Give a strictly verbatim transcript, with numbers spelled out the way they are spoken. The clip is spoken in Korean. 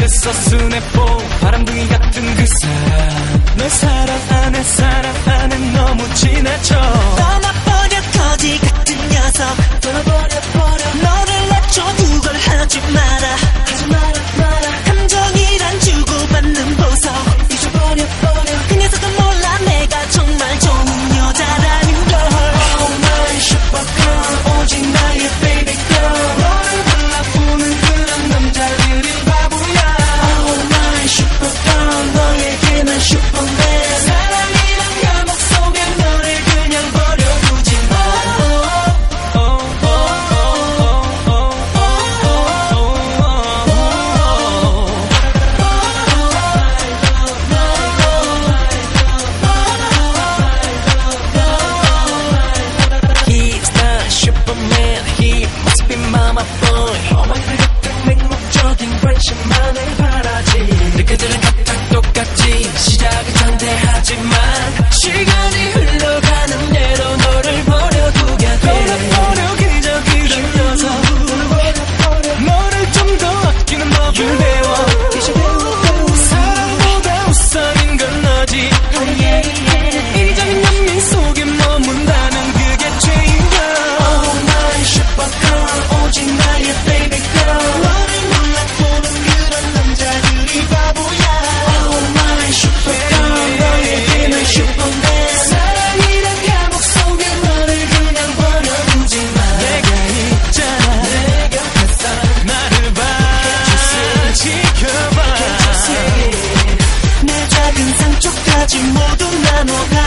됐어 스냅보 바람둥이 같은 그 사람 널 사랑 안해 사랑 안해 너무 지나쳐 떠나버려 거지 같은 녀석 떠나버려 버려 너를 낮춰 그걸 하지 마라 하지 마라 마라 감정이란 주고받는 보석 잊어버려 버려 그 녀석은 몰라 내가 정말 좋은 여자라는 걸 Oh my supergirl 오직 나의 baby girl 너를 골라보는 그런 남자들이 바보야 Oh my supergirl 너에게 난 슈퍼맨 사랑이란 감옥 속에 너를 그냥 버려두지 마 He's the Superman, he must be mama boy 어머니 같은 맹목적인 관심만을 바라지 느껴지는 다 똑같지 시작은 전대하지만 시간이 흘러가는 대로 너를 버려두게 돼 버려 그저 그런 녀석 너를 좀 더 아끼는 법을 배워 사랑보다 우선인 건 너지 이기적인 연민 속에 머문다면 그게 죄인가 Oh my supergirl 오직 나의 baby girl 너를 몰라보는 그런 남자들이 바보야 Oh my supergirl 너에게 난 슈퍼맨 사랑이란 감옥 속에 너를 그냥 버려두지 마 내가 있잖아 내 곁에서 나를 봐 지켜봐 내 작은 상처까지 모두 나눠가